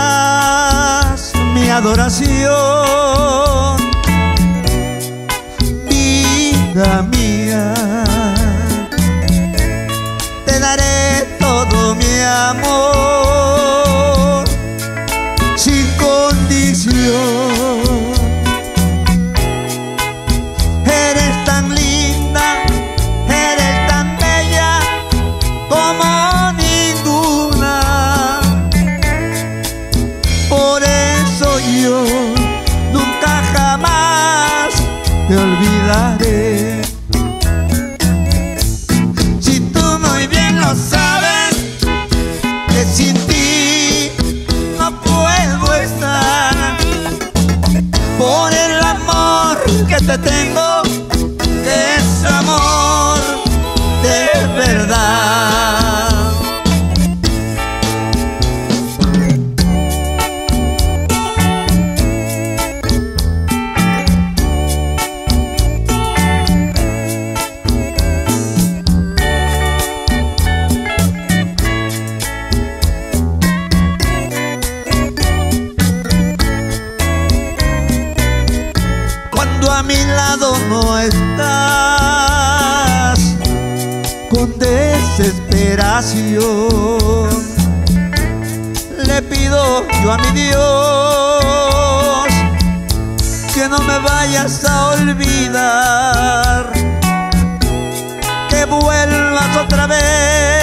serás mi adoración, vida mía. Te daré todo mi amor sin condición. Eres tan linda, eres tan bella como ninguna. Por eso yo nunca jamás te olvidaré. Si tú muy bien lo sabes, que sin ti no puedo estar. Por el amor que te tengo, que es amor de verdad. Cuando a mi lado no estás, con desesperación le pido yo a mi Dios que no me vayas a olvidar, que vuelvas otra vez